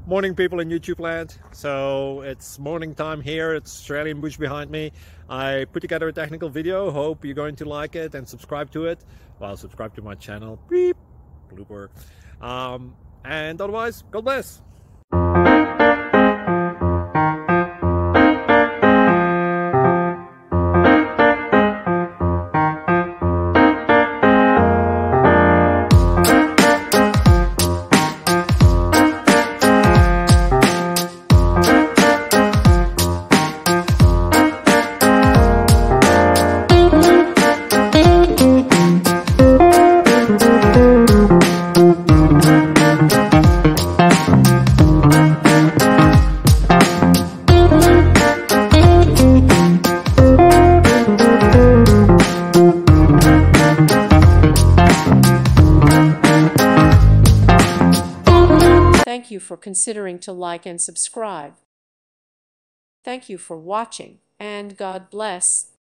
Morning, people in YouTube land. So it's morning time here. It's Australian bush behind me. I put together a technical video. Hope you're going to like it and subscribe to it. Well, subscribe to my channel. Beep. Blooper. And otherwise, God bless. Thank you for considering to like and subscribe. Thank you for watching, and God bless.